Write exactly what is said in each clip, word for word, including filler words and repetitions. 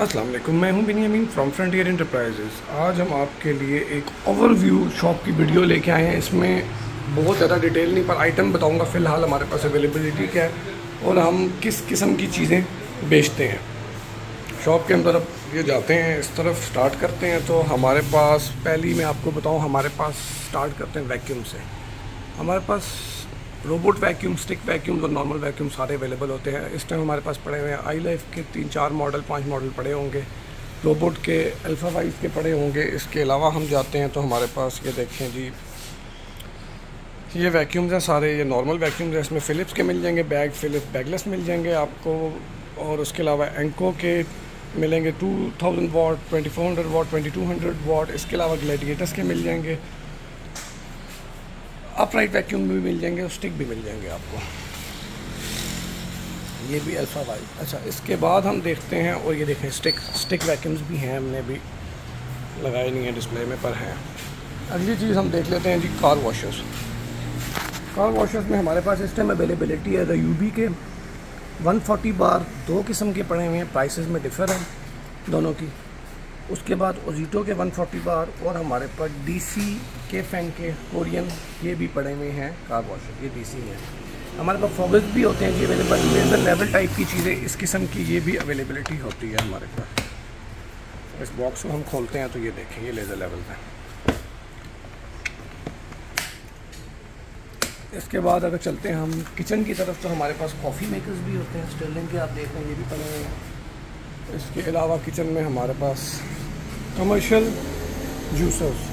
अस्सलाम वालेकुम, मैं हूं बिनियामीन फ्रॉम फ्रंटियर एंटरप्राइजेज़। आज हम आपके लिए एक ओवरव्यू शॉप की वीडियो लेके आए हैं। इसमें बहुत ज़्यादा डिटेल नहीं, पर आइटम बताऊंगा फ़िलहाल हमारे पास अवेलेबिलिटी क्या है और हम किस किस्म की चीज़ें बेचते हैं। शॉप के अंदर अब ये जाते हैं, इस तरफ स्टार्ट करते हैं। तो हमारे पास पहली मैं आपको बताऊँ, हमारे पास स्टार्ट करते हैं वैक्यूम से। हमारे पास रोबोट वैक्यूम, स्टिक वैक्यूम और नॉर्मल वैक्यूम सारे अवेलेबल होते हैं। इस टाइम हमारे पास पड़े हुए हैं आई लाइफ के तीन चार मॉडल पांच मॉडल पड़े होंगे, रोबोट के अल्फ़ा वाइज के पड़े होंगे। इसके अलावा हम जाते हैं तो हमारे पास ये देखें जी, ये वैक्यूम्स हैं सारे, ये नॉर्मल वैक्यूम्स हैं। इसमें फ़िलिप्स के मिल जाएंगे, बैग फ़िलिप्स बैगलेस मिल जाएंगे आपको। और उसके अलावा एंको के मिलेंगे two thousand watt, twenty four hundred watt, twenty two hundred watt. इसके अलावा ग्लैडिएटर्स के मिल जाएंगे, अपराइट वैक्यूम भी मिल जाएंगे और स्टिक भी मिल जाएंगे आपको। ये भी अल्फ़ा वाइज। अच्छा, इसके बाद हम देखते हैं, और ये देखें स्टिक स्टिक वैक्यूम्स भी हैं, हमने भी लगाए नहीं है डिस्प्ले में पर हैं। अगली चीज़ हम देख लेते हैं जी, कार वॉशर्स। कार वॉशर्स में हमारे पास इस टाइम अवेलेबिलिटी है यूबी के वन फोर्टी बार, दो किस्म के पड़े हुए हैं, प्राइसेस में डिफ़र हैं दोनों की। उसके बाद ओजीटो के वन फोर्टी बार, और हमारे पास डीसी के फैन के कोरियन ये भी पड़े हुए हैं कार वॉशर, ये डीसी हैं। हमारे पास फॉगस भी होते हैं जी अवेलेबल, लेज़र लेवल टाइप की चीज़ें इस किस्म की ये भी अवेलेबिलिटी होती है हमारे पास। इस बॉक्स को हम खोलते हैं तो ये देखें, ये लेज़र लेवल है। इसके बाद अगर चलते हैं हम किचन की तरफ, तो हमारे पास कॉफ़ी मेकर्स भी होते हैं स्टर्लिंग के, आप देख रहे हैं ये भी पड़े हुए हैं। इसके अलावा किचन में हमारे पास कमर्शियल जूसर्स,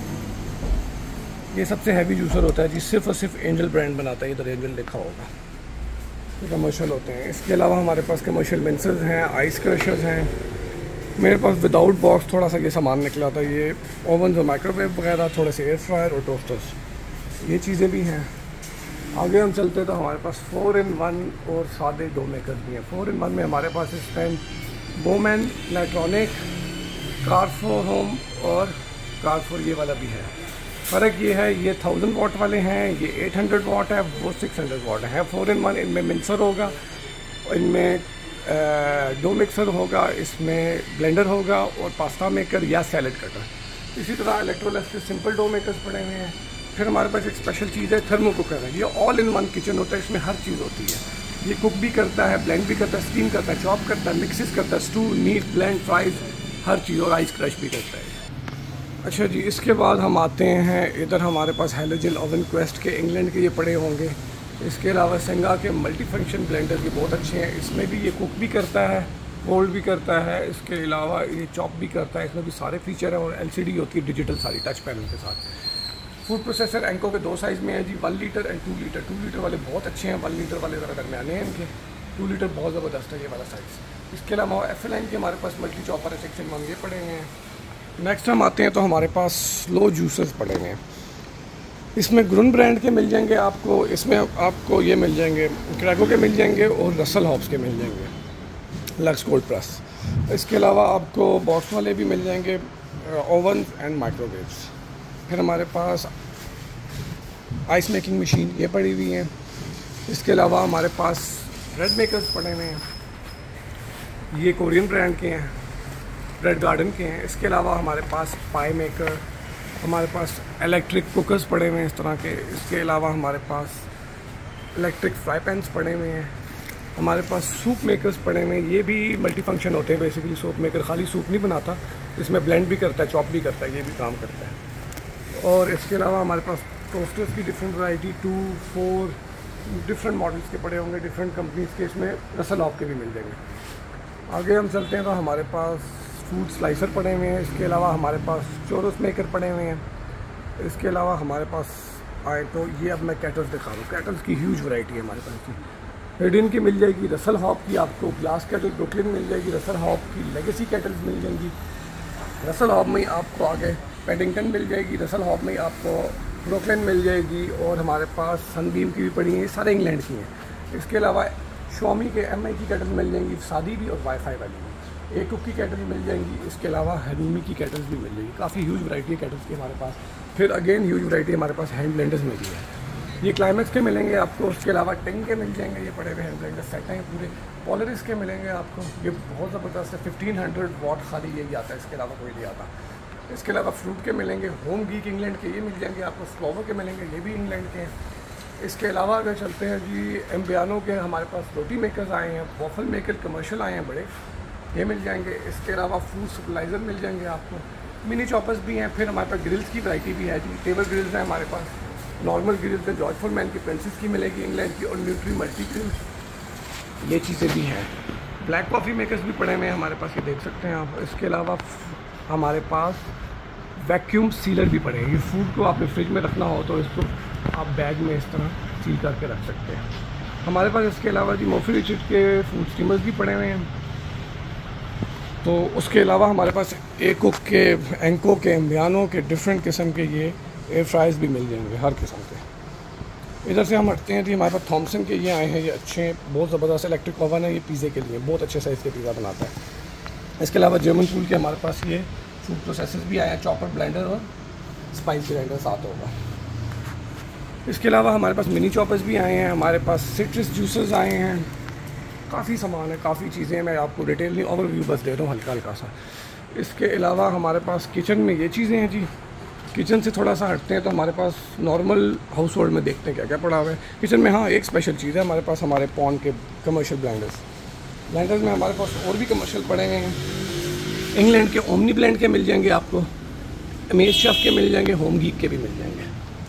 ये सबसे हैवी जूसर होता है जी, सिर्फ और सिर्फ एंजल ब्रांड बनाता है, इधर एंजल लिखा होगा, ये कमर्शियल होते हैं। इसके अलावा हमारे पास कमर्शियल मिक्सर्स हैं, आइस क्रशर्स हैं। मेरे पास विदाउट बॉक्स थोड़ा सा ये सामान निकला था, ये ओवन और माइक्रोवेव वगैरह, थोड़े से एयर फ्रायर और टोस्टर्स, ये चीज़ें भी हैं। आगे हम चलते तो हमारे पास फोर इन वन और सादे डो मेकर्स भी हैं। फोर इन वन में हमारे पास इस time Bomann, electronic, Carrefour home और कारफोर ये वाला भी है। फ़र्क ये है, ये थाउजेंड वाट वाले हैं, ये एट हंड्रेड वाट है, वो सिक्स हंड्रेड वाट है। फोर इन वन, इनमें मिक्सर होगा, इनमें डो मिक्सर होगा, इसमें ब्लेंडर होगा और पास्ता मेकर या सैलड कटर। इसी तरह इलेक्ट्रोलक्स के सिंपल डो मेकर्स पड़े हुए हैं। फिर हमारे पास एक स्पेशल चीज़ है, थर्मो कुकर है। ये ऑल इन वन किचन होता है, इसमें हर चीज़ होती है। ये कुक भी करता है, ब्लेंड भी करता है, स्टीम करता है, चॉप करता है, मिक्सिस करता है, स्टू, मीट, ब्लेंड, फ्राइज, हर चीज़, और आइस क्रश भी करता है। अच्छा जी, इसके बाद हम आते हैं इधर, हमारे पास हेलोजन ओवन क्वेस्ट के इंग्लैंड के ये पड़े होंगे। इसके अलावा सेंगा के मल्टी फंक्शन ब्लेंडर ये बहुत अच्छे हैं, इसमें भी ये कुक भी करता है, होल्ड भी करता है, इसके अलावा ये चॉप भी करता है। इसमें भी सारे फीचर हैं और एलसीडी होती है डिजिटल सारी टच पैनल के साथ। फूड प्रोसेसर एंको के दो साइज़ में है जी, one litre and two litre. Two litre वाले बहुत अच्छे हैं, वन लीटर वाले ज़रा दरमियाने हैं इनके, टू लीटर बहुत ज़बरदस्त है ये वाला साइज़। इसके अलावा एफ एल एन के हमारे पास मल्टी चॉपर है, सेक्शन वन, ये पड़े हुए हैं। नेक्स्ट हम आते हैं तो हमारे पास स्लो जूसर्स पड़े हुए हैं। इसमें ग्रुन ब्रांड के मिल जाएंगे आपको, इसमें आपको ये मिल जाएंगे, क्रैको के मिल जाएंगे और रसल हॉब्स के मिल जाएंगे, लक्स कोल्ड प्रेस। इसके अलावा आपको बॉक्स वाले भी मिल जाएंगे, ओवन एंड माइक्रोवेव्स। फिर हमारे पास आइस मेकिंग मशीन ये पड़ी हुई है। इसके अलावा हमारे पास ब्रेड मेकर्स पड़े हुए हैं, ये कोरियन ब्रांड के हैं, ब्रेड गार्डन के हैं। इसके अलावा हमारे पास पाई मेकर, हमारे पास इलेक्ट्रिक कुकर्स पड़े हुए हैं इस तरह के। इसके अलावा हमारे पास इलेक्ट्रिक फ्राई पैन्स पड़े हुए हैं। हमारे पास सूप मेकर्स पड़े हुए हैं, ये भी मल्टी फंक्शन होते हैं बेसिकली। सूप मेकर खाली सूप नहीं बनाता, इसमें ब्लेंड भी करता है, चॉप भी करता है, ये भी काम करता है। और इसके अलावा हमारे पास टोस्टर्स की different variety, two four different models के पड़े होंगे, डिफरेंट कंपनीज़ के, इसमें रसल ऑफ के भी मिल जाएंगे। आगे हम चलते हैं तो हमारे पास फूड स्लाइसर पड़े हुए हैं। इसके अलावा हमारे पास चोरस मेकर पड़े हुए हैं। इसके अलावा हमारे पास आए तो ये अब मैं कैटल्स दिखा रहा हूँ। कैटल्स की ह्यूज वैरायटी है हमारे पास की। हिडन की मिल जाएगी, रसल हॉप की आपको ग्लास कैटल ब्रुकलिन मिल जाएगी, रसल हॉप की लेगेसी कैटल्स मिल जाएंगी। रसल हॉप में आपको आगे पेडिंगटन मिल जाएगी, रसल हॉप में आपको ब्रुकलिन मिल जाएगी, और हमारे पास सनबीम की भी पड़ी हैं, ये सारे इंग्लैंड की हैं। इसके अलावा शॉमी के एम आई की कैटल मिल जाएंगी, सादी भी और वाईफाई वाली भी। एक कुक की कैटल मिल जाएंगी। इसके अलावा हनीमी की कैटल्स भी मिल जाएगी। काफ़ी ह्यूज वैरायटी है कैटल्स की हमारे पास। फिर अगेन ह्यूज वैरायटी हमारे पास हैंड ब्लेंडर्स में भी है। ये क्लाइमेक्स के मिलेंगे आपको। उसके अलावा टेंग के मिल जाएंगे, ये पड़े हुए हैंड ब्लेंडर सेट हैं पूरे। पोलरिस के मिलेंगे आपको, ये बहुत ज़बरदस्त है, फिफ्टीन हंड्रेड वॉट खाली यही आता है, इसके अलावा कोई नहीं आता। इसके अलावा फ्रूट के मिलेंगे, होम गीक इंग्लैंड के ये मिल जाएंगे आपको, स्लोवो के मिलेंगे, ये भी इंग्लैंड के हैं। इसके अलावा अगर चलते हैं जी एम्बियानो के हमारे पास रोटी मेकर्स आए हैं, वॉफल मेकर कमर्शियल आए हैं बड़े, ये मिल जाएंगे। इसके अलावा फूड सप्लाइज़र मिल जाएंगे आपको, मिनी चॉपर्स भी हैं। फिर हमारे पास ग्रिल्स की वैरायटी भी है जी, टेबल ग्रिल्स हैं हमारे पास, नॉर्मल ग्रिल्स हैं, जॉर्ज फोरमैन की प्रिंसेस की मिलेगी इंग्लैंड की, और न्यूट्री मल्टी ग्रिल्स, ये चीज़ें भी हैं। ब्लैक कॉफ़ी मेकर्स भी पड़े हुए हैं हमारे पास, ये देख सकते हैं आप। इसके अलावा हमारे पास वैक्यूम सीलर भी पड़े हैं, ये फूड को आपने फ्रिज में रखना हो तो इसको आप बैग में इस तरह सील करके रख सकते हैं। हमारे पास इसके अलावा जी मोफी रिचर्ड के फूड स्टीमर्स भी पड़े हुए हैं। तो उसके अलावा हमारे पास एको के, एंको के, एम्बियानो के डिफरेंट किस्म के ये एयर फ्राइज भी मिल जाएंगे हर किस्म के। इधर से हम हटते हैं जी, हमारे पास थॉमसन के ये आए हैं, ये अच्छे हैं, बहुत ज़बरदस्त इलेक्ट्रिक ओवन है, ये पिज़्ज़े के लिए बहुत अच्छे साइज़ के पिज़्ज़ा बनाता है। इसके अलावा जर्मन टूल के हमारे पास ये फूड प्रोसेसर्स भी आए हैं, चॉपर, ब्लेंडर और स्पाइस ग्राइंडर साथ होगा। इसके अलावा हमारे पास मिनी चॉपर्स भी आए हैं, हमारे पास सिट्रस जूसर्स आए हैं, काफ़ी सामान है, काफ़ी चीज़ें हैं। मैं आपको डिटेल नहीं ओवरव्यू बस दे रहा हूँ हल्का हल्का सा। इसके अलावा हमारे पास किचन में ये चीज़ें हैं जी। किचन से थोड़ा सा हटते हैं तो हमारे पास नॉर्मल हाउस होल्ड में देखते हैं क्या क्या पड़ा हुआ है किचन में। हाँ, एक स्पेशल चीज़ है हमारे पास, हमारे पॉन के कमर्शियल ब्लेंडर्स ब्लेंडर्स में हमारे पास और भी कमर्शियल पड़े हुए हैं। इंग्लैंड के ओमनी ब्लेंड के मिल जाएंगे आपको, अमेज शेफ के मिल जाएंगे, होम गीक के भी मिल जाएंगे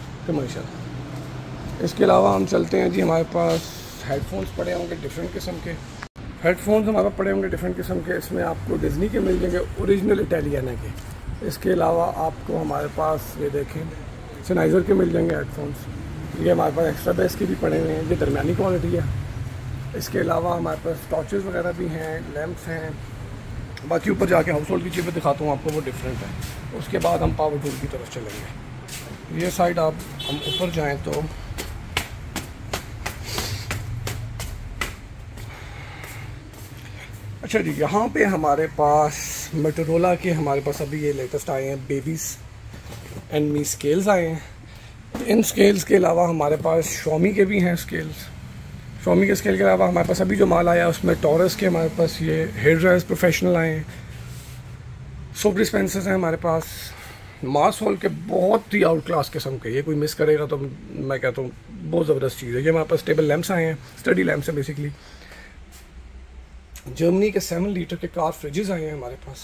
कमर्शियल। इसके अलावा हम चलते हैं जी, हमारे पास हेडफोन्स पड़े होंगे डिफरेंट किस्म के, हेडफोन्स हमारे पास पड़े होंगे डिफरेंट किस्म के। इसमें आपको डिज्नी के मिल जाएंगे, ओरिजिनल इटालियाना के। इसके अलावा आपको हमारे पास ये देखें सनाइज़र के मिल जाएंगे हेडफोन्स, ये हमारे पास एक्स्ट्रा बेस के भी पड़े हुए हैं, ये दरमियानी क्वालिटी है। इसके अलावा हमारे पास टॉर्चेस वगैरह भी हैं, लैंप्स हैं। बाकी ऊपर जाके हाउस होल्ड की चीज़ें दिखाता हूँ आपको, वो डिफरेंट है। उसके बाद हम पावर टूल की तरफ चलेंगे। ये साइड आप हम ऊपर जाएँ तो अच्छा जी, यहाँ पे हमारे पास मोटोरोला के हमारे पास अभी ये लेटेस्ट आए हैं बेबीज़ एंड मी स्केल्स आए हैं। इन स्केल्स के अलावा हमारे पास शॉमी के भी हैं स्केल्स। शॉमी के स्केल के अलावा हमारे पास अभी जो माल आया उसमें टॉरस के हमारे पास ये हेयर ड्रायर्स प्रोफेशनल आए हैं, सोप डिस्पेंसर्स हैं हमारे पास, मास हॉल के बहुत ही आउट क्लास किस्म के, ये कोई मिस करेगा तो मैं कहता हूँ बहुत ज़बरदस्त चीज़ है। ये हमारे पास टेबल लैंप्स आए हैं, स्टडी लैंप्स हैं बेसिकली। जर्मनी के सेवन लीटर के कार फ्रिजेस आए हैं हमारे पास।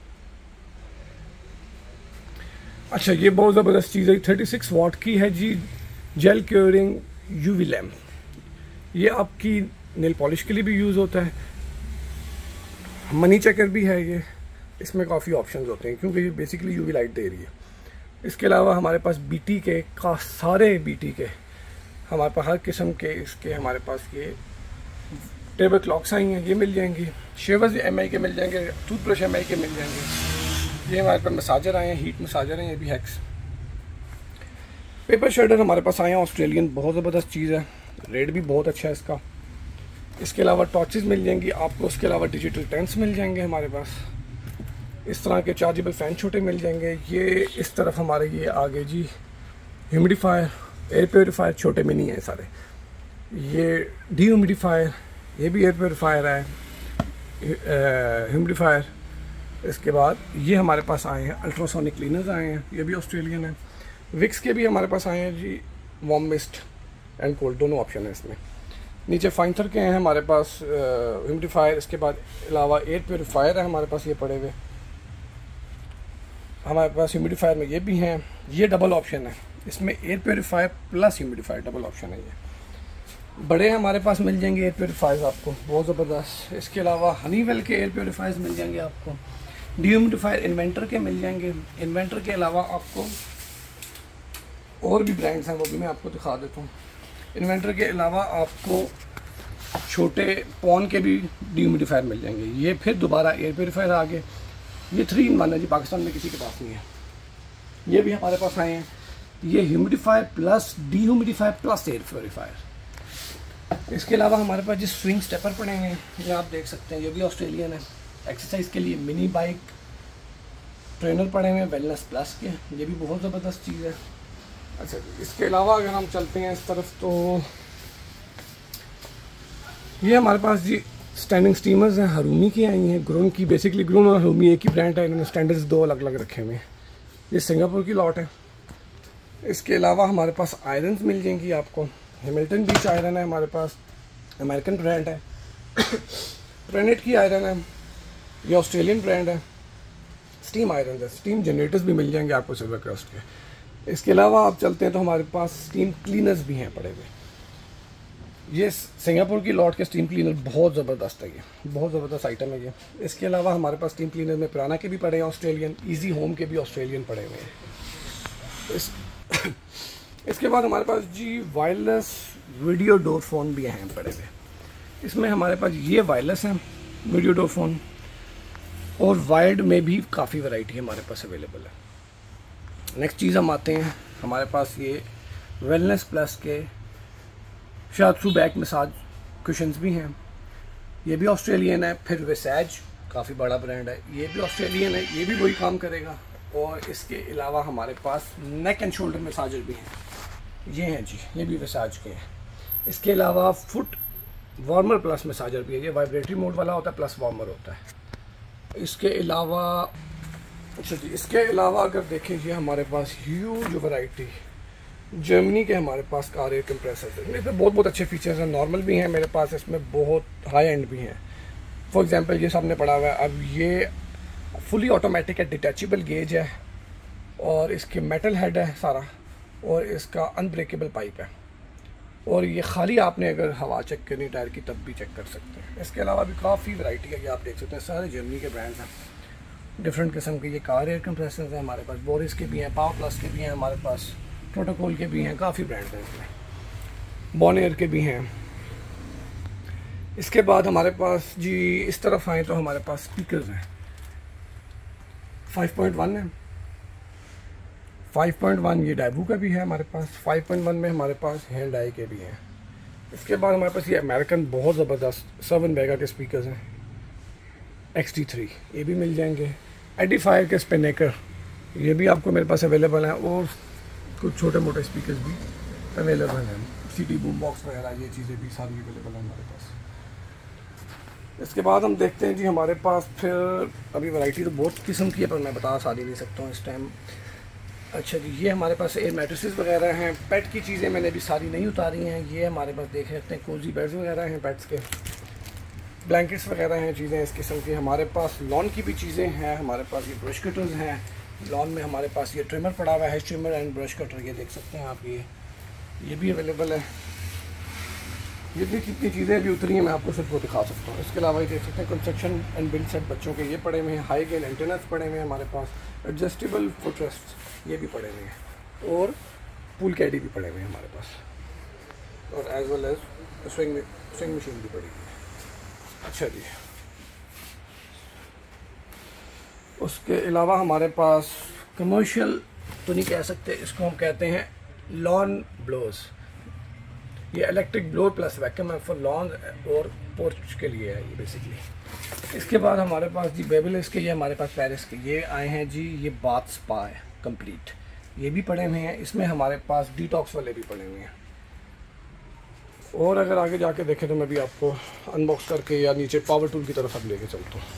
अच्छा, ये बहुत ज़बरदस्त चीज़ है, थर्टी सिक्स वाट की है जी, जेल क्योरिंग यूवी लैम्प। ये आपकी नेल पॉलिश के लिए भी यूज़ होता है, मनी चेकर भी है ये, इसमें काफ़ी ऑप्शंस होते हैं क्योंकि ये बेसिकली यूवी लाइट दे रही है। इसके अलावा हमारे पास बीटी के का सारे बीटी के हमारे पास हर किस्म के इसके हमारे पास ये टेबल क्लॉक्स आई हैं, ये मिल जाएंगी। शेवर्स एम आई के मिल जाएंगे, टूथब्रश एम आई के मिल जाएंगे। ये हमारे पास मसाजर आए हैं, हीट मसाजर हैं, ये भी हैक्स। पेपर शेडर हमारे पास आए हैं ऑस्ट्रेलियन, बहुत ज़बरदस्त चीज़ है, रेट भी बहुत अच्छा है इसका। इसके अलावा टॉर्चेस मिल जाएंगी आपको, उसके अलावा डिजिटल टेंट्स मिल जाएंगे हमारे पास। इस तरह के चार्जेबल फ़ैन छोटे मिल जाएंगे। ये इस तरफ हमारे ये आगे जी ह्यूमिडिफायर, एयर प्योरीफायर छोटे मिनी हैं सारे। ये डी ह्यूमिडिफायर, ये भी एयर प्योरीफायर है, ह्यूमिडिफायर। इसके बाद ये हमारे पास आए हैं अल्ट्रासोनिक क्लीनर्स आए हैं, ये भी ऑस्ट्रेलियन है। विक्स के भी हमारे पास आए हैं जी, वार्म मिस्ट एंड कोल्ड दोनों ऑप्शन है इसमें। नीचे फाइंथर के हैं हमारे पास ह्यूमिडिफायर, इसके बाद अलावा एयर प्योरीफायर है हमारे पास ये पड़े हुए। हमारे पास ह्यूमिडिफायर में ये भी हैं, ये डबल ऑप्शन है, इसमें air purifier plus humidifier double option है। ये बड़े हमारे पास मिल जाएंगे एयर प्योरीफायर्स आपको, बहुत ज़बरदस्त। इसके अलावा हनीवेल के एयर प्योरीफायर्स मिल जाएंगे आपको, ह्यूमिडिफायर इन्वेंटर के मिल जाएंगे। इन्वेंटर के अलावा आपको और भी ब्रांड्स हैं, वो भी मैं आपको दिखा देता हूँ। इन्वेंटर के अलावा आपको छोटे पॉन के भी ह्यूमिडिफायर मिल जाएंगे। ये फिर दोबारा एयर प्योरीफायर आ गए, ये थ्री इन वन है जी, पाकिस्तान में किसी के पास नहीं है। ये भी हमारे पास आए हैं, ये humidifier plus dehumidifier plus air purifier. इसके अलावा हमारे पास जो स्विंग स्टेपर पड़े हैं, ये आप देख सकते हैं, ये भी ऑस्ट्रेलियन है। एक्सरसाइज के लिए मिनी बाइक ट्रेनर पड़े हुए हैं वेलनेस प्लस के, ये भी बहुत ज़बरदस्त चीज़ है। अच्छा, इसके अलावा अगर हम चलते हैं इस तरफ तो ये हमारे पास जी स्टैंडिंग स्टीमर्स हैं, हरूमी की आई हैं, ग्रोन की। बेसिकली ग्रोन और हरूमी एक ही ब्रांड है, इन्होंने स्टैंडर्ड्स दो अलग अलग रखे हुए हैं। ये सिंगापुर की लॉट है। इसके अलावा हमारे पास आयरन मिल जाएंगी आपको। हैमिल्टन बीच आयरन है हमारे पास, अमेरिकन ब्रांड है। प्रेनेट की आयरन है, ये ऑस्ट्रेलियन ब्रांड है। स्टीम आयरन है, स्टीम जनरेटर्स भी मिल जाएंगे आपको सिल्वर क्रस्ट के। इसके अलावा आप चलते हैं तो हमारे पास स्टीम क्लीनर्स भी हैं पड़े हुए। ये सिंगापुर की लॉट के स्टीम क्लीनर बहुत ज़बरदस्त है, ये बहुत ज़बरदस्त आइटम है ये। इसके अलावा हमारे पास स्टीम क्लीनर में पुराना के भी पड़े हैं ऑस्ट्रेलियन, इजी होम के भी ऑस्ट्रेलियन पड़े हुए हैं। इस इसके बाद हमारे पास जी वायरलेस वीडियो डोर फ़ोन भी हैं पड़े हुए। इसमें हमारे पास ये वायरलेस हैं वीडियो डोर फ़ोन, और वायर्ड में भी काफ़ी वैरायटी हमारे पास अवेलेबल है। नेक्स्ट चीज़ हम आते हैं, हमारे पास ये वेलनेस प्लस के शात्सू बैक मसाज कुशन्स भी हैं, ये भी ऑस्ट्रेलियन है। फिर विसैज काफ़ी बड़ा ब्रांड है, ये भी ऑस्ट्रेलियन है, ये भी वही काम करेगा। और इसके अलावा हमारे पास नेक एंड शोल्डर मसाजर भी हैं, ये हैं जी, ये भी विसैज के हैं। इसके अलावा फुट वार्मर प्लस मसाजर भी है, ये वाइब्रेटरी मोड वाला होता है प्लस वार्मर होता है। इसके अलावा अच्छा जी, इसके अलावा अगर देखें ये हमारे पास ह्यूज वैरायटी जर्मनी के हमारे पास कार एयर कंप्रेसर है। इसमें बहुत बहुत अच्छे फीचर्स हैं, नॉर्मल भी हैं मेरे पास, इसमें बहुत हाई एंड भी हैं। फॉर एग्जांपल ये सामने पड़ा हुआ है, अब ये फुली ऑटोमेटिक है, डिटैचेबल गेज है, और इसके मेटल हेड है सारा, और इसका अनब्रेकेबल पाइप है। और ये खाली आपने अगर हवा चेक करनी टायर की तब भी चेक कर सकते हैं। इसके अलावा भी काफ़ी वैरायटी है, ये आप देख सकते हैं, सारे जर्मनी के ब्रांड्स हैं, डिफरेंट किस्म के। ये कार एयर कंप्रेसर हैं हमारे पास, बोरिस के भी हैं, पावर प्लस के भी हैं हमारे पास, प्रोटोकॉल के भी हैं, काफ़ी ब्रांड्स हैं इसमें, बॉनेयर के भी हैं। इसके बाद हमारे पास जी इस तरफ आए तो हमारे पास स्पीकर्स हैं, फाइव पॉइंट वन है, फाइव पॉइंट वन ये डाइबू का भी है हमारे पास, फाइव पॉइंट वन में हमारे पास हैंडाई के भी हैं। इसके बाद हमारे पास ये अमेरिकन बहुत ज़बरदस्त सेवन मेगा के स्पीकर्स हैं, एक्स टी थ्री, ये भी मिल जाएंगे। एडिफायर के स्पिनेकर ये भी आपको मेरे पास अवेलेबल हैं, और कुछ छोटे मोटे स्पीकर्स भी अवेलेबल हैं, सिटी बूम बॉक्स वगैरह, ये चीज़ें भी सारी अवेलेबल हैं हमारे पास। इसके बाद हम देखते हैं जी हमारे पास फिर अभी वैरायटी तो बहुत किस्म की है, पर मैं बता सारी नहीं सकता हूँ इस टाइम। अच्छा जी, ये हमारे पास एयर मैट्रेसेस वगैरह हैं, पेट की चीज़ें मैंने अभी सारी नहीं उतारी हैं। ये हमारे पास देख सकते हैं कोजी बेड्स वगैरह हैं, पेट्स के ब्लैंकेट्स वगैरह हैं, चीज़ें इस किस्म की। हमारे पास लॉन की भी चीज़ें हैं, हमारे पास ये ब्रश कटर्स हैं, लॉन में हमारे पास ये ट्रिमर पड़ा हुआ है, ट्रिमर एंड ब्रश कटर, ये देख सकते हैं आप, ये ये भी अवेलेबल है। जितनी कितनी चीज़ें अभी उतरी हैं मैं आपको सिर्फ वो दिखा सकता हूँ। इसके अलावा ये देख सकते हैं कंस्ट्रक्शन एंड बिल्ड सेट बच्चों के ये पड़े हुए हैं, हाई गेन एंटेनास पड़े हुए हैं हमारे पास, एडजस्टेबल फुटरेस्ट ये भी पड़े हुए हैं, और पूल कैडी भी पड़े हुए हैं हमारे पास, और as well as swing swing machine भी पड़ी हुई है। अच्छा जी, उसके अलावा हमारे पास कमर्शियल तो नहीं कह सकते, इसको हम कहते हैं लॉन ब्लोअर्स। ये इलेक्ट्रिक ब्लोअर प्लस वैक्यूम है फॉर लॉन और पोर्च के लिए है ये बेसिकली। इसके बाद हमारे पास जी बेबीलेस के, ये हमारे पास पेरिस के ये आए हैं जी, ये बाथ स्पा है कंप्लीट, ये भी पड़े हुए हैं। इसमें हमारे पास डिटॉक्स वाले भी पड़े हुए हैं। और अगर आगे जाके देखें तो मैं भी आपको अनबॉक्स करके या नीचे पावर टूल की तरफ अब लेके चलता हूँ।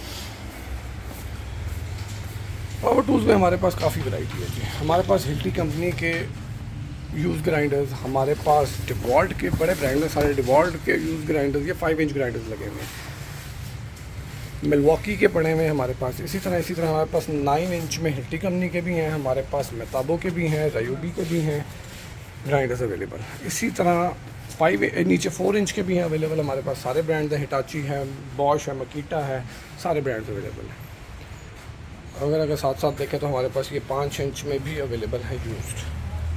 पावर टूल्स में हमारे पास काफ़ी वैरायटी है जी। हमारे पास हिल्टी कंपनी के यूज़ ग्राइंडर्स, हमारे पास डिवॉल्ट के बड़े ब्रांड हैं सारे, डिवॉल्ट के यूज़ ग्राइंडर्स, ये फाइव इंच ग्राइंडर्स लगे हुए हैं। मिलवॉकी के पड़े हुए हैं हमारे पास। इसी तरह इसी तरह हमारे पास नाइन इंच में हिल्टी कंपनी के भी हैं, हमारे पास मेताबो के भी हैं, रायोबी के भी हैं ग्राइंडर्स अवेलेबल। इसी तरह फाइव नीचे फोर इंच के भी हैं अवेलेबल हमारे पास, सारे ब्रांड्स हैं, हिटाची है, बॉश है, मकीटा है, सारे ब्रांड्स अवेलेबल हैं। अगर अगर साथ साथ देखें तो हमारे पास ये पाँच इंच में भी अवेलेबल है यूज्ड।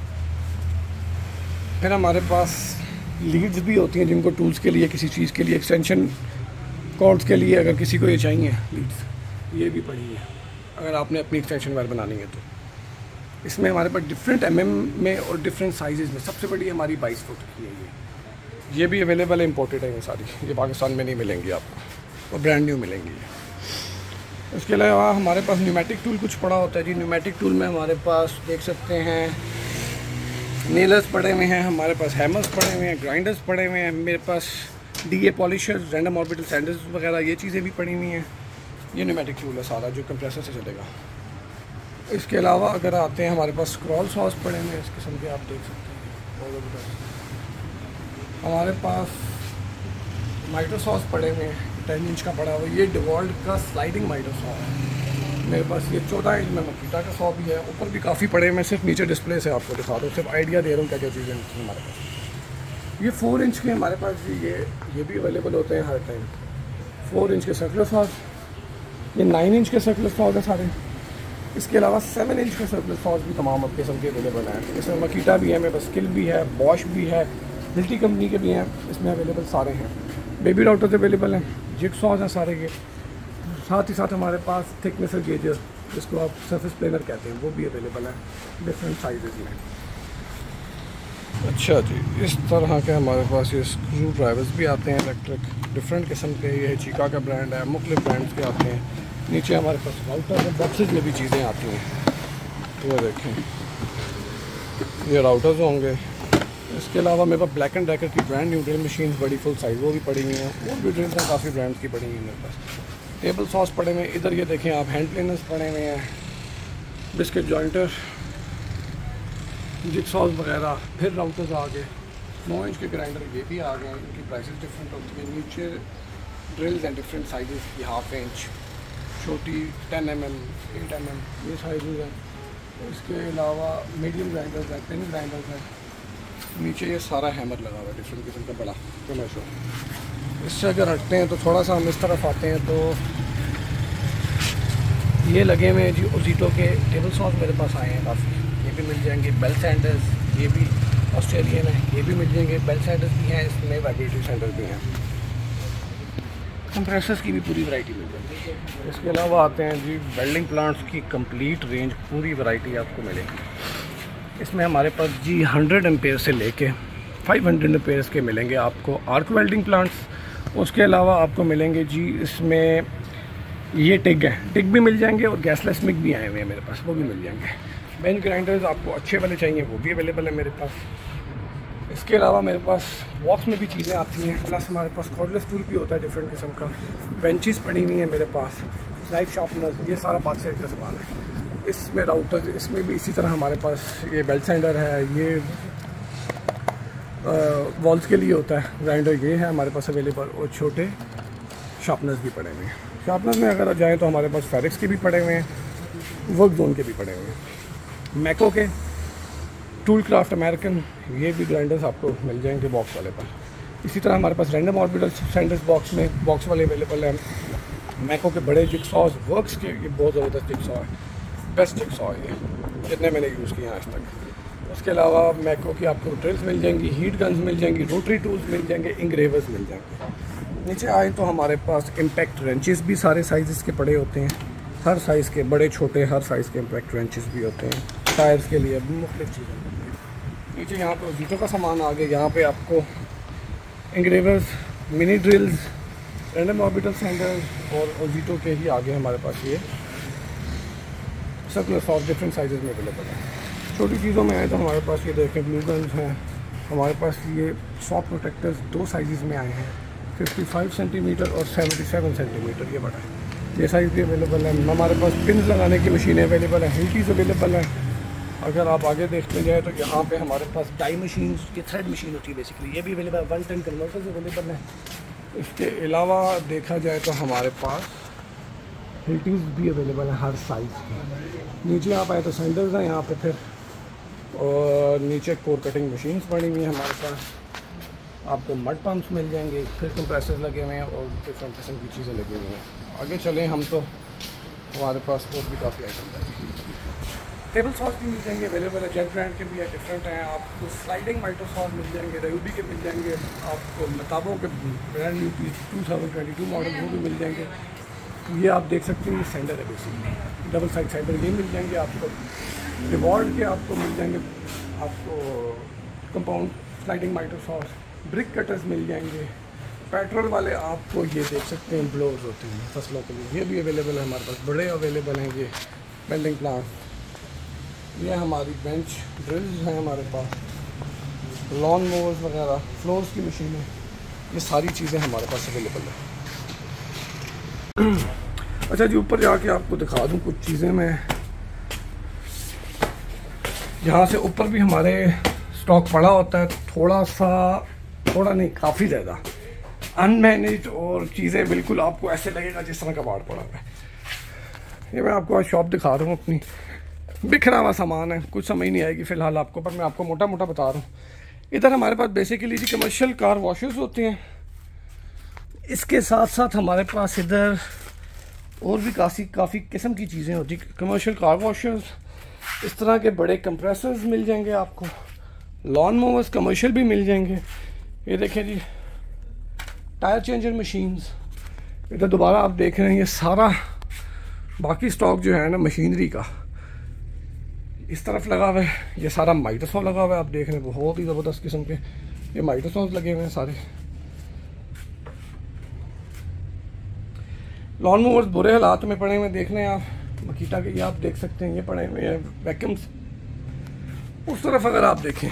फिर हमारे पास लीड्स भी होती हैं जिनको टूल्स के लिए, किसी चीज़ के लिए, एक्सटेंशन कॉर्ड्स के लिए अगर किसी को ये चाहिए लीड्स, ये भी पड़ी है अगर आपने अपनी एक्सटेंशन वायर बनानी है तो। इसमें हमारे पास डिफरेंट एमएम में और डिफरेंट साइजेज़ में, सबसे बड़ी हमारी बाईस फुट की है ये ये भी अवेलेबल है, इम्पोर्टेड है ये सारी, ये पाकिस्तान में नहीं मिलेंगी आपको, और ब्रांड न्यू मिलेंगी ये। इसके अलावा हमारे पास न्यूमेटिक टूल कुछ पड़ा होता है जी। न्यूमेटिक टूल में हमारे पास देख सकते हैं नेलर्स पड़े हुए हैं, हमारे पास हैमर्स पड़े हुए हैं, ग्राइंडर्स पड़े हुए हैं, मेरे पास D A polishers, random orbital sanders वगैरह ये चीज़ें भी पड़ी हुई हैं। ये न्यूमेटिक फ्यूल है सारा जो कंप्रेसर से चलेगा। इसके अलावा अगर आते हैं हमारे पास स्क्रॉल सॉस पड़े हुए हैं इस किस्म के, आप देख सकते हैं बहुत ज़बरदस्त। हमारे पास माइटो सॉस पड़े हुए हैं, टेन इंच का पड़ा हुआ है। ये डिवॉल्ट का स्लाइडिंग माइटो सॉस है मेरे पास। ये चौदह इंच में मकीटा का सॉस भी है। ऊपर भी काफ़ी पड़े हुए हैं, सिर्फ नीचे डिस्प्ले से आपको दिखा दो, सिर्फ आइडिया दे रहा हूँ क्या क्या चीज़ें हमारे पास। ये फोर इंच के हमारे पास भी ये ये भी अवेलेबल होते हैं हर टाइम। फोर इंच के सर्कुलर सॉस, ये नाइन इंच के सर्कुलर सॉस है सारे। इसके अलावा सेवन इंच के सर्कुलर सॉस भी तमाम किस्म के अवेलेबल हैं। इसमें मकीटा भी है, मेरे पास स्किल भी है, बॉश भी है, मिल्टी कंपनी के भी हैं, इसमें अवेलेबल सारे हैं। बेबी राउटर्स अवेलेबल हैं, जिग सॉस हैं सारे ये। साथ ही साथ हमारे पास थिकनेसर गेजर जिसको आप सरफेस प्लेनर कहते हैं वो भी अवेलेबल है डिफरेंट साइजेस में। अच्छा जी, इस तरह के हमारे पास ये स्क्रू ड्राइवर्स भी आते हैं इलेक्ट्रिक, डिफरेंट किस्म के। ये चीका का ब्रांड है, मुख्तलिफ ब्रांड्स के आते हैं। नीचे हमारे पास राउटर है, बॉक्सेस में भी चीज़ें आती हैं। तो ये देखें, ये राउटर्स होंगे। इसके अलावा मेरे पास ब्लैक एंड डेकर की ब्रांड न्यू ड्रिल मशीन बड़ी फुल साइज़ वो भी पड़ी हुई हैं। वो भी ड्रिल्स हैं, काफ़ी ब्रांड्स की पड़ी हुई हैं मेरे पास। टेबल सॉस पड़े हुए हैं। इधर ये देखें आप, हैंड प्लेनर्स पड़े हुए हैं, बिस्किट जॉइंटर, जिग सॉस वगैरह। फिर राउटर्स आ गए, नौ इंच के ग्राइंडर ये भी आ गए हैं। इनकी प्राइसेस डिफरेंट होती हैं। नीचे ड्रिल्स हैं डिफरेंट साइजेस की, हाफ इंच, छोटी, ten M M, eight M M, ये साइजेज हैं। इसके अलावा मीडियम ग्राइंडर्स हैं, पिन ग्राइंडर्स हैं। नीचे ये सारा हैमर लगा हुआ है डिफरेंट किस्म का बड़ा कमर्शियल। इससे अगर हटते हैं तो थोड़ा सा हम इस तरफ आते हैं तो ये लगे हुए हैं जी ओजीटो के टेबल सॉस मेरे पास आए हैं काफ़ी। ये भी मिल जाएंगे। बेल सैंडर्स, ये भी ऑस्ट्रेलियन है, ये भी मिल जाएंगे। बेल सैंडर्स भी हैं, इसमें वाइब्रेटरी सैंडर्स भी हैं। कंप्रेसर्स की भी पूरी वैरायटी मिल जाएगी। इसके अलावा आते हैं जी वेल्डिंग प्लांट्स की कंप्लीट रेंज, पूरी वैरायटी आपको मिलेगी। इसमें हमारे पास जी हंड्रेड एम्पेयर से लेके फाइव हंड्रेड एम्पेयर्स के मिलेंगे आपको आर्क वेल्डिंग प्लांट्स। उसके अलावा आपको मिलेंगे जी इसमें ये टिग है, टिग भी मिल जाएंगे और गैसलेस मिग भी आए हुए हैं मेरे पास, वो भी मिल जाएंगे। बेंच ग्राइंडर्स आपको अच्छे वाले चाहिए वो भी अवेलेबल है मेरे पास। इसके अलावा मेरे पास बॉक्स में भी चीज़ें आती हैं, प्लस हमारे पास कॉर्डलेस टूल भी होता है डिफरेंट किस्म का। बेंचेस पड़ी हुई हैं मेरे पास, नाइफ शार्पनर, ये सारा पाँच सेट का सामान है। इसमें राउटर्स, इसमें भी इसी तरह हमारे पास ये बेल्ट सैंडर है, ये वॉल्स के लिए होता है ग्राइंडर, ये है हमारे पास अवेलेबल। और छोटे शार्पनर्स भी पड़े हुए हैं। शार्पनर्स में अगर जाएँ तो हमारे पास फेरिक्स के भी पड़े हुए हैं, वर्क जोन के भी पड़े हुए हैं। मैको के, टूल क्राफ्ट अमेरिकन, ये भी ग्राइंडर्स आपको मिल जाएंगे बॉक्स वाले पर। इसी तरह हमारे पास रैंडम ऑर्बिटल सैंडर्स बॉक्स में बॉक्स वाले अवेलेबल हैं। मैको के बड़े जिग सॉस, वर्क्स के, ये बहुत ज़बरदस्त जिग सॉ है, बेस्ट जिग सॉ है ये जितने मैंने यूज़ किए आज तक। उसके अलावा मैको की आपको ड्रिल्स मिल जाएंगी, हीट गन्स मिल जाएंगी, रोटरी टूल्स मिल जाएंगे, इंग्रेवर्स मिल जाएंगे। नीचे आए तो हमारे पास इम्पैक्ट रेंचेस भी सारे साइज़ के पड़े होते हैं, हर साइज़ के, बड़े छोटे हर साइज़ के इम्पैक्ट रेंचेस भी होते हैं। टायर्स के लिए मुख्तलिफ चीज़ें। नीचे यहाँ पे ओजीटो का सामान आ गया। यहाँ पे आपको engravers, mini drills, random orbital sanders और ओजीटो के ही आगे हमारे पास ये सर्कुलर सॉस डिफरेंट साइजेस में अवेलेबल है। छोटी चीज़ों में आए तो हमारे पास ये देखें ग्लू गन्स हैं। हमारे पास ये सॉफ्ट प्रोटेक्टर्स दो साइजेस में आए हैं, पचपन सेंटीमीटर और सतहत्तर सेंटीमीटर, ये बड़ा है। ये साइज़ भी अवेलेबल है। हमारे पास पिन लगाने की मशीनें अवेलेबल हैं, हिल्टीज़ अवेलेबल हैं। अगर आप आगे देखते जाए तो यहाँ पे हमारे पास डाई मशीन की थ्रेड मशीन होती है बेसिकली, ये भी अवेलेबल है। वन टेन कन्वर्टर्स अवेलेबल हैं। इसके अलावा देखा जाए तो हमारे पास हिल्टीज़ भी अवेलेबल हैं हर साइज़ की। नीचे आप आए तो सैंडर्स हैं यहाँ पे फिर, और नीचे कोर कटिंग मशीन्स पड़ी हुई हैं हमारे पास। आपको मड पम्प्स मिल जाएंगे, फिर कंप्रेसर्स लगे हुए हैं और डिफरेंट किस्म की चीज़ें लगी हुई हैं। आगे चलें हम तो हमारे पास और भी काफ़ी आइटम है। टेबल सॉस भी मिल जाएंगे अवेलेबल है, जेट ब्रांड के भी है, डिफरेंट हैं। आपको स्लाइडिंग माइटो सॉस मिल जाएंगे, रयूबी के मिल जाएंगे, आपको मताबों के brand new piece two thousand twenty two model वो भी मिल जाएंगे। ये आप देख सकते हैं, ये सैंडर है बेसिकली, डबल साइड सैंडर ये मिल जाएंगे आपको। रिवॉर्ड के आपको मिल जाएंगे, आपको compound sliding mitre saws, brick cutters मिल जाएंगे। पेट्रोल वाले आपको ये देख सकते हैं ब्लोअर्स होते हैं फसलों के लिए, ये भी अवेलेबल है हमारे पास, बड़े अवेलेबल हैं। ये वेल्डिंग प्लांट, ये हमारी बेंच ड्रिल्स हैं हमारे पास, लॉन मोवर्स वगैरह, फ्लोर्स की मशीनें, ये सारी चीज़ें हमारे पास अवेलेबल है। अच्छा जी, ऊपर जाके आपको दिखा दूँ कुछ चीज़ें। मैं यहाँ से ऊपर भी हमारे स्टॉक पड़ा होता है, थोड़ा सा, थोड़ा नहीं काफ़ी ज़्यादा अनमैनेज, और चीज़ें बिल्कुल आपको ऐसे लगेगा जिस तरह का बाढ़ पड़ा है। ये मैं आपको आज शॉप दिखा रहा हूँ अपनी, बिखरा हुआ सामान है, कुछ समझ नहीं आएगी फ़िलहाल आपको, पर मैं आपको मोटा मोटा बता रहा हूँ। इधर हमारे पास बेसिकली जी कमर्शियल कार वॉशर्स होते हैं। इसके साथ साथ हमारे पास इधर और भी काफ़ी काफ़ी किस्म की चीज़ें होती हैं। कमर्शियल कार वॉशर्स, इस तरह के बड़े कंप्रेसर्स मिल जाएंगे आपको, लॉन मोवर्स कमर्शियल भी मिल जाएंगे। ये देखें जी, टायर चेंजर मशीन्स। इधर दोबारा आप देख रहे हैं ये सारा बाकी स्टॉक जो है ना मशीनरी का इस तरफ लगा हुआ है। ये सारा माइटोसॉल लगा हुआ है, आप देख रहे हैं बहुत ही ज़बरदस्त किस्म के ये माइटोसॉल लगे हुए हैं सारे। लॉन मूवर्स बुरे हालात में पड़े हुए देख रहे हैं आप, मकीटा के ये आप देख सकते हैं, ये पड़े हुए हैं वैक्यूम्स। उस तरफ अगर आप देखें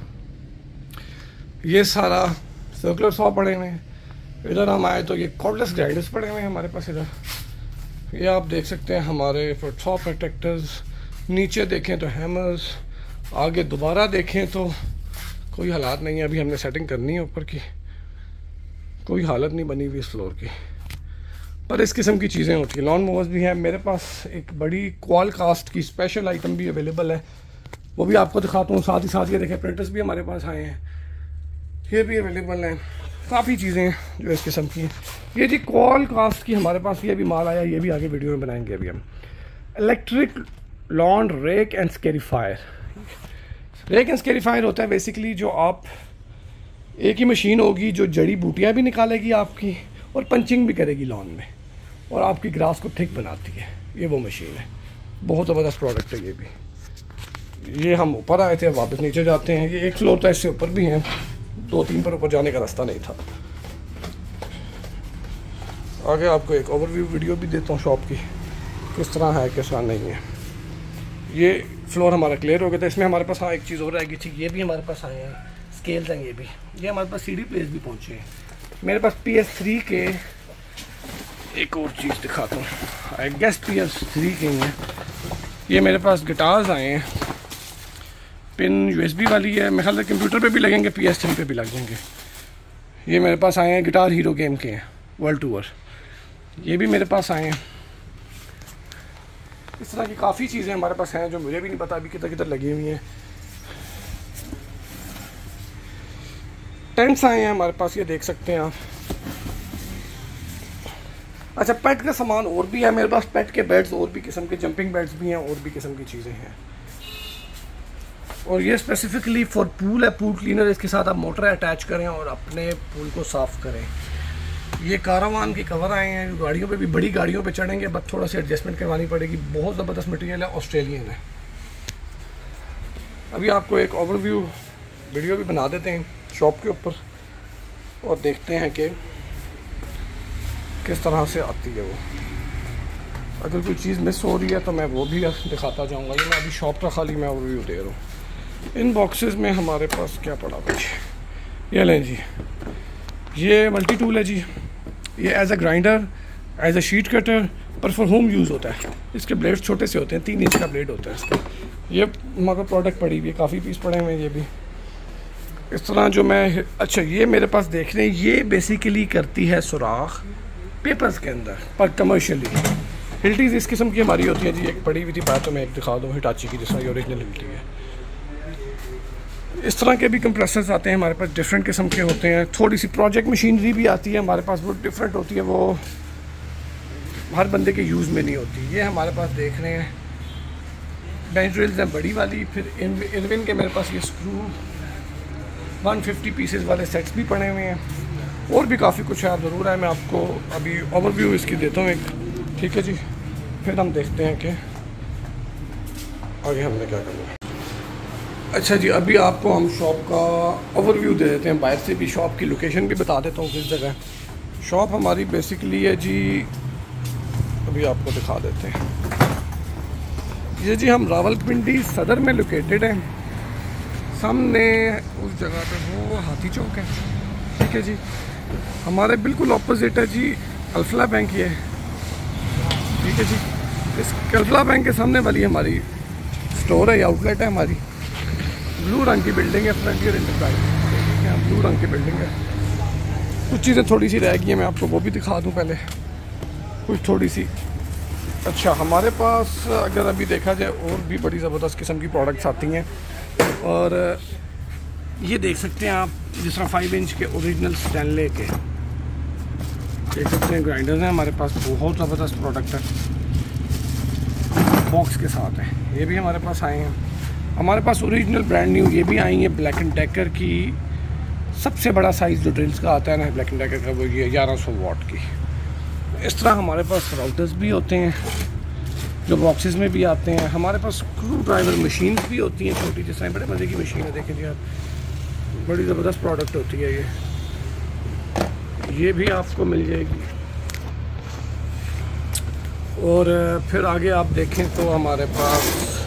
ये सारा सर्कुलर सॉ पड़े हुए हैं। इधर हम आए तो ये कॉर्डलेस ग्राइंडर्स पड़े हुए हैं हमारे पास। इधर ये आप देख सकते हैं हमारे सॉ प्रोटेक्टर्स। नीचे देखें तो हैमर्स, आगे दोबारा देखें तो कोई हालात नहीं है, अभी हमने सेटिंग करनी है ऊपर की, कोई हालत नहीं बनी हुई इस फ्लोर की, पर इस किस्म की चीज़ें होती हैं। लॉन मूवर्स भी हैं मेरे पास, एक बड़ी क्वाल कास्ट की स्पेशल आइटम भी अवेलेबल है, वो भी आपको दिखाता हूँ। साथ ही साथ ये देखें प्रिंटर्स भी हमारे पास आए हैं, ये भी अवेलेबल हैं। काफ़ी चीज़ें हैं जो इस किस्म की हैं। ये जी क्वाल कास्ट की हमारे पास ये भी माल आया, ये भी आगे वीडियो में बनाएंगे अभी हम। Electric lawn rake and scarifier. Rake and scarifier होता है बेसिकली जो आप, एक ही मशीन होगी जो जड़ी बूटियाँ भी निकालेगी आपकी और पंचिंग भी करेगी लॉन में, और आपकी ग्रास को थिक बनाती है। ये वो मशीन है, बहुत ज़बरदस्त प्रोडक्ट है ये भी। ये हम ऊपर आए थे, वापस नीचे जाते हैं। ये एक फ्लोर था, इससे ऊपर भी हैं, दो तीन पर ऊपर जाने का रास्ता नहीं था। आगे आपको एक ओवरव्यू वीडियो भी देता हूँ शॉप की, किस तरह है किस तरह नहीं है। ये फ्लोर हमारा क्लियर हो गया था। इसमें हमारे पास हाँ एक चीज़ और रहेगी थी, ये भी हमारे पास आए हैं स्केल्स हैं। ये भी, ये हमारे पास सी डी प्लेस भी पहुँचे हैं। मेरे पास पी एस थ्री के एक और चीज़ दिखाता हूँ, I guess P S three के हैं ये। मेरे पास गिटार्स आए हैं, पिन यू एस बी वाली है, मेरे ख्याल से कंप्यूटर पे भी लगेंगे, पी एस थ्री पे भी लग जाएंगे। ये मेरे पास आए हैं गिटार हीरो गेम के हैं, वर्ल्ड टूर। ये भी मेरे पास आए हैं। इस तरह की काफ़ी चीज़ें हमारे पास हैं जो मुझे भी नहीं पता अभी किधर किधर लगी हुई हैं। टेंट्स आए हैं हमारे पास, ये देख सकते हैं आप। अच्छा, पेट का सामान और भी है मेरे पास, पेट के बेड्स और भी किस्म के, जंपिंग बेड्स भी हैं, और भी किस्म की चीज़ें हैं। और ये स्पेसिफिकली फॉर पूल है, पूल क्लीनर। इसके साथ आप मोटर अटैच करें और अपने पूल को साफ़ करें। ये कारावान के कवर आए हैं, गाड़ियों पे भी, बड़ी गाड़ियों पे चढ़ेंगे बस थोड़ा सी एडजस्टमेंट करवानी पड़ेगी। बहुत ज़बरदस्त मटेरियल है, ऑस्ट्रेलियन है। अभी आपको एक ओवरव्यू वीडियो भी बना देते हैं शॉप के ऊपर, और देखते हैं कि किस तरह से आती है वो। अगर कोई चीज़ मिस हो रही है तो मैं वो भी दिखाता जाऊँगा। ये मैं अभी शॉप का खाली मैं ओवरव्यू दे रहा हूँ। इन बॉक्सेस में हमारे पास क्या पड़ा भाई, ये लें जी, ये मल्टी टूल है जी। ये as a grinder, as a sheet cutter, पर फॉर होम यूज़ होता है। इसके ब्लेड्स छोटे से होते हैं, तीन इंच का ब्लेड होता है इसका। ये मगर प्रोडक्ट पड़ी हुई है, काफ़ी पीस पड़े हुए हैं ये भी। इस तरह जो मैं, अच्छा ये मेरे पास देख रहे हैं, ये बेसिकली करती है सुराख पेपर्स के अंदर, पर कमर्शियली। हिल्टीज़ इस किस्म की हमारी होती है जी। एक पड़ी हुई थी बात, तो मैं एक दिखा दूँ हिटाची की, जिसमें ओरिजिनल हिल्टी है। इस तरह के भी कंप्रेसर्स आते हैं हमारे पास, डिफरेंट किस्म के होते हैं। थोड़ी सी प्रोजेक्ट मशीनरी भी आती है हमारे पास, वो डिफरेंट होती है, वो हर बंदे के यूज़ में नहीं होती। ये हमारे पास देख रहे हैं बेंच ड्रिल्स हैं बड़ी वाली। फिर इरविन के मेरे पास ये स्क्रू एक सौ पचास पीसेस वाले सेट्स भी पड़े हुए हैं, और भी काफ़ी कुछ है। आप ज़रूर है, मैं आपको अभी ओवरव्यू इसकी देता हूँ एक, ठीक है जी। फिर हम देखते हैं कि आगे हमने क्या करना है। अच्छा जी, अभी आपको हम शॉप का ओवरव्यू दे देते हैं, बाहर से भी शॉप की लोकेशन भी बता देता हूँ किस जगह शॉप हमारी बेसिकली है जी। अभी आपको दिखा देते हैं। ये जी हम रावलपिंडी सदर में लोकेटेड हैं, सामने उस जगह पे वो हाथी चौक है, ठीक है जी। हमारे बिल्कुल ऑपोजिट है जी अल्फला बैंक ये, ठीक है जी। इस अल्फला बैंक के सामने वाली हमारी स्टोर है, आउटलेट है हमारी। ब्लू रंग की बिल्डिंग है, फ्रंटियर एंटरप्राइज, ठीक है, ब्लू रंग की बिल्डिंग है। कुछ चीज़ें थोड़ी सी रह गई हैं, मैं आपको वो भी दिखा दूं पहले, कुछ थोड़ी सी। अच्छा, हमारे पास अगर अभी देखा जाए और भी बड़ी ज़बरदस्त किस्म की प्रोडक्ट्स आती हैं, और ये देख सकते हैं आप, जिस तरह फाइव इंच के ओरिजिनल स्टैनले के देख सकते हैं ग्राइंडर्स हैं हमारे पास, बहुत ज़बरदस्त प्रोडक्ट है, बॉक्स के साथ है। ये भी हमारे पास आए हैं। हमारे पास ओरिजिनल ब्रांड न्यू ये भी आई है ब्लैक एंड डेकर की। सबसे बड़ा साइज़ जो ड्रिल्स का आता है ना ब्लैक एंड डेकर का, वो ये ग्यारह सौ वाट की। इस तरह हमारे पास राउटर्स भी होते हैं जो बॉक्सेस में भी आते हैं। हमारे पास स्क्रू ड्राइवर मशीन भी होती हैं छोटी, जिस तरह बड़े मज़े की मशीन है, देखें जी आप, बड़ी ज़बरदस्त प्रोडक्ट होती है ये ये भी आपको मिल जाएगी। और फिर आगे आप देखें तो हमारे पास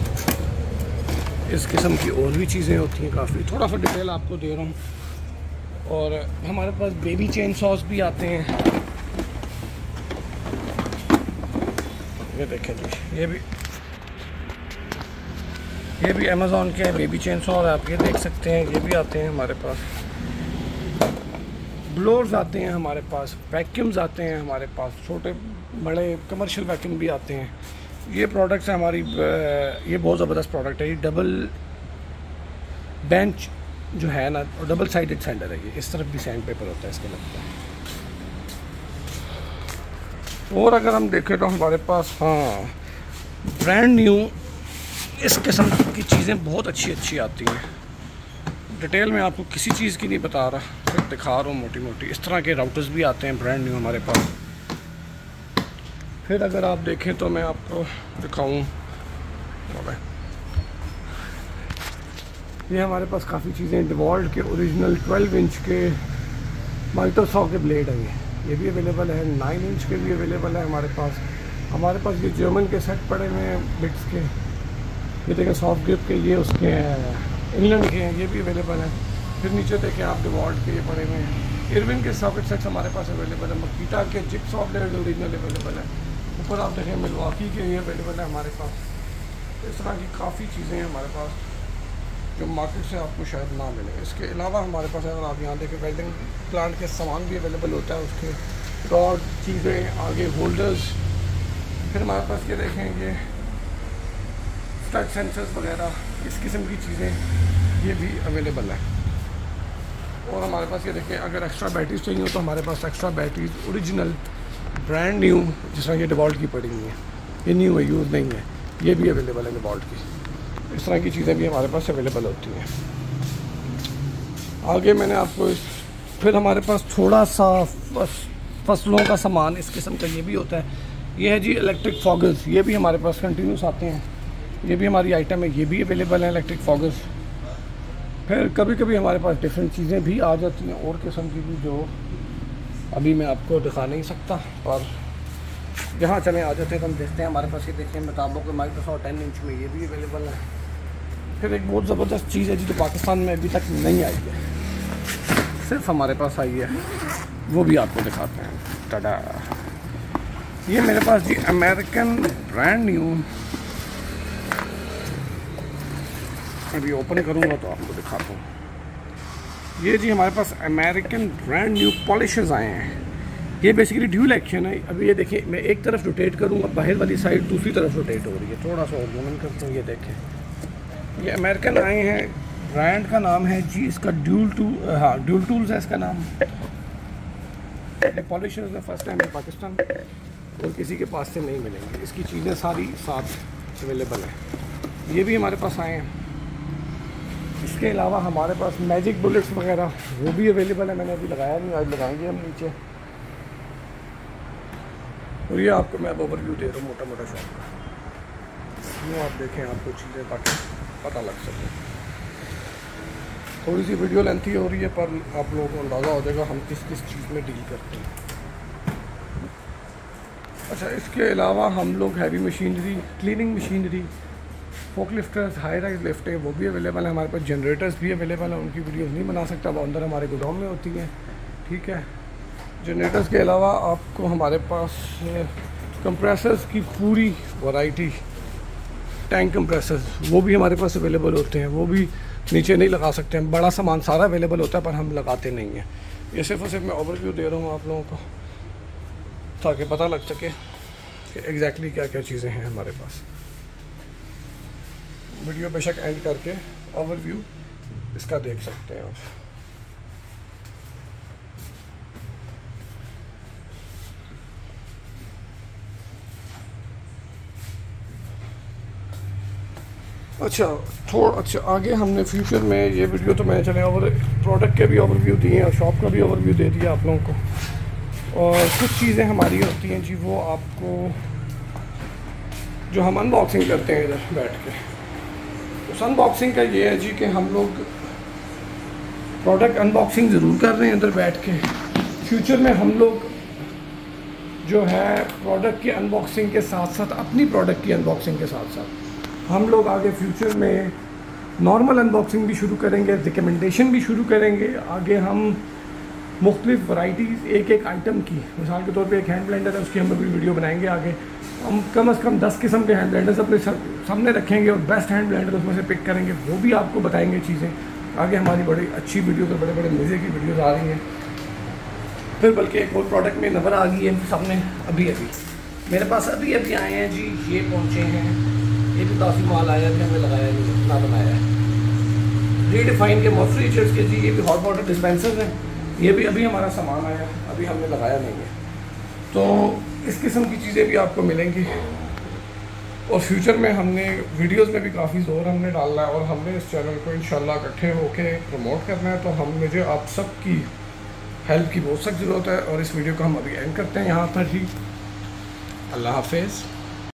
इस किस्म की और भी चीज़ें होती हैं काफ़ी, थोड़ा सा डिटेल आपको दे रहा हूँ। और हमारे पास बेबी चेन सॉस भी आते हैं, ये देखें जी, ये भी ये भी अमेज़ॉन के बेबी चेन सॉस आप ये देख सकते हैं, ये भी आते हैं हमारे पास। ब्लोअर्स आते हैं हमारे पास, वैक्यूम्स आते हैं हमारे पास, छोटे बड़े कमर्शियल वैक्यूम भी आते हैं। ये प्रोडक्ट्स है हमारी, ये बहुत ज़बरदस्त प्रोडक्ट है। ये डबल बेंच जो है ना, और डबल साइडेड सैंडर है ये, इस तरफ भी सैंड पेपर होता है इसके लगता है। और अगर हम देखें तो हमारे पास हाँ ब्रांड न्यू इस किस्म की चीज़ें बहुत अच्छी अच्छी आती हैं। डिटेल में आपको किसी चीज़ की नहीं बता रहा, सिर्फ दिखा रहा हूँ मोटी मोटी। इस तरह के राउटर्स भी आते हैं ब्रांड न्यू हमारे पास। फिर अगर आप देखें तो मैं आपको दिखाऊं, ये हमारे पास काफ़ी चीज़ें डिवॉल्ट के ओरिजिनल ट्वेल्व इंच के माइक्रोसॉफ्ट के ब्लेड हैं, ये ये भी अवेलेबल है। नाइन इंच के भी अवेलेबल है हमारे पास। हमारे पास ये जर्मन के सेट पड़े हुए हैं बिट्स के, ये देखें सॉफ्ट ग्रिप के, ये उसके इंग्लैंड के हैं, ये भी अवेलेबल है। फिर नीचे देखें आप डिवॉल्ट के ये पड़े हुए हैं। इरविन के सॉकेट सेट्स हमारे पास अवेलेबल है। मकीटा के जिगसॉ ब्लेड ओरिजिनल अवेलेबल है। ऊपर आप देखें मिलवाकी के ये अवेलेबल है हमारे पास। इस तरह की काफ़ी चीज़ें हैं हमारे पास जो मार्केट से आपको शायद ना मिले। इसके अलावा हमारे पास अगर आप यहाँ देखें वेल्डिंग प्लांट के सामान भी अवेलेबल होता है, उसके रॉड चीज़ें, आगे होल्डर्स। फिर हमारे पास ये देखें ये स्टड सेंसर्स वगैरह, इस किस्म की चीज़ें ये भी अवेलेबल है। और हमारे पास ये देखें अगर एक्स्ट्रा बैटरीज चाहिए हो तो हमारे पास extra batteries original brand new, जिस तरह ये डिवॉल्ट की पड़ी हुई है, ये न्यू है, यूज़ नहीं है, ये भी अवेलेबल है डिवॉल्ट की। इस तरह की चीज़ें भी हमारे पास अवेलेबल होती हैं। आगे मैंने आपको इस, फिर हमारे पास थोड़ा सा फसलों का सामान इस किस्म का ये भी होता है। ये है जी इलेक्ट्रिक फॉगर्स, ये भी हमारे पास कंटिन्यूस आते हैं, ये भी हमारी आइटम है, ये भी अवेलेबल है इलेक्ट्रिक फॉगर्स। फिर कभी कभी हमारे पास डिफरेंट चीज़ें भी आ जाती हैं और किस्म की भी, जो अभी मैं आपको दिखा नहीं सकता, और जहाँ चले आ जाते हैं तो हम देखते हैं। हमारे पास ये देखें मुताबिक के माइक्रोसॉफ्ट टेन इंच में ये भी अवेलेबल है। फिर एक बहुत ज़बरदस्त चीज़ है जी जो पाकिस्तान में अभी तक नहीं आई है, सिर्फ हमारे पास आई है, वो भी आपको दिखाते हैं। टाटा, ये मेरे पास जी अमेरिकन ब्रांड न्यू, अभी ओपन करूँगा तो आपको दिखाता हूँ। ये जी हमारे पास अमेरिकन ब्रांड न्यू पॉलिशर्स आए हैं। ये बेसिकली ड्यूल एक्शन है। अभी ये देखिए, मैं एक तरफ रोटेट करूँगा, बाहर वाली साइड दूसरी तरफ रोटेट हो रही है। थोड़ा सा और जूम करता हूँ, ये देखें, ये अमेरिकन आए हैं। ब्रांड का नाम है जी इसका ड्यूल टू हाँ ड्यूल टूल्स है इसका नाम। ये पॉलिशर्स है, फर्स्ट टाइम पाकिस्तान और किसी के पास से नहीं मिलेंगे। इसकी चीज़ें सारी साथ अवेलेबल है। ये भी हमारे पास आए हैं। इसके अलावा हमारे पास मैजिक बुलेट्स वगैरह वो भी अवेलेबल है। मैंने अभी लगाया नहीं, आज लगाएंगे हम नीचे। और ये आपको मैं ओवरव्यू दे रहा हूँ मोटा मोटा शॉप का, यूँ आप देखें आपको चीज़ें ताकि पता लग सके। थोड़ी सी वीडियो लेंथी हो रही है पर आप लोगों को अंदाज़ा हो जाएगा हम किस किस चीज़ में डील करते हैं। अच्छा, इसके अलावा हम लोग heavy machinery, cleaning machinery, fork lifters, high rise लिफ्टें वो भी अवेलेबल है हमारे पास। जनरेटर्स भी अवेलेबल है, उनकी वीडियोस नहीं बना सकता, वो अंदर हमारे गोदाम में होती हैं, ठीक है। जनरेटर्स के अलावा आपको हमारे पास कंप्रेसर्स की पूरी वैरायटी, टैंक कंप्रेसर्स वो भी हमारे पास अवेलेबल होते हैं। वो भी नीचे नहीं लगा सकते हैं, बड़ा सामान सारा अवेलेबल होता है पर हम लगाते नहीं हैं। ये सिर्फ और सिर्फ मैं ओवरव्यू दे रहा हूँ आप लोगों को ताकि पता लग सके कि एग्जैक्टली क्या क्या चीज़ें हैं हमारे पास। वीडियो बेशक एंड करके ओवरव्यू इसका देख सकते हैं आप। अच्छा थोड़ा अच्छा आगे हमने फ्यूचर में ये वीडियो तो मैंने चले ओवर प्रोडक्ट के भी ओवरव्यू दिए और शॉप का भी ओवरव्यू दे दिया आप लोगों को। और कुछ चीज़ें हमारी होती हैं जी वो आपको जो हम अनबॉक्सिंग करते हैं इधर बैठ के, उस अनबॉक्सिंग का ये है जी कि हम लोग प्रोडक्ट अनबॉक्सिंग ज़रूर कर रहे हैं इधर बैठ के। फ्यूचर में हम लोग जो है प्रोडक्ट की अनबॉक्सिंग के साथ साथ अपनी प्रोडक्ट की अनबॉक्सिंग के साथ साथ हम लोग आगे फ्यूचर में नॉर्मल अनबॉक्सिंग भी शुरू करेंगे, रिकमेंडेशन भी शुरू करेंगे। आगे हम मुख्तलिफ वैराइटीज़ एक एक आइटम की, मिसाल के तौर पे एक हैंड ब्लेंडर है उसकी हम भी वीडियो बनाएंगे। आगे हम कम अज़ कम दस किस्म के हैंड ब्लेंडर्स अपने सामने रखेंगे और बेस्ट हैंड ब्लेंडर उसमें से पिक करेंगे, वो भी आपको बताएंगे चीज़ें। आगे हमारी बड़ी अच्छी वीडियो तो बड़े बड़े मज़े की वीडियोज़ आ रही हैं। फिर बल्कि एक और प्रोडक्ट में नज़र आ गई है सामने, अभी अभी मेरे पास अभी अभी आए हैं जी, ये पहुँचे हैं। ये भी काफ़ी माल आया है, हमने लगाया नहीं, अपना बनाया है। रीडिफाइन के मॉइस्चराइजर्स के जी, ये भी हॉट वाटर डिस्पेंसर्स हैं, ये भी अभी हमारा सामान आया, अभी हमने लगाया नहीं है। तो इस किस्म की चीज़ें भी आपको मिलेंगी। और फ्यूचर में हमने वीडियोस में भी काफ़ी ज़ोर हमने डालना है और हमने इस चैनल को इंशाल्लाह इकट्ठे होके प्रमोट करना है। तो हम मुझे आप सब की हेल्प की बहुत सख्त ज़रूरत है। और इस वीडियो को हम अभी एंड करते हैं यहाँ पर ही। अल्लाह हाफिज़।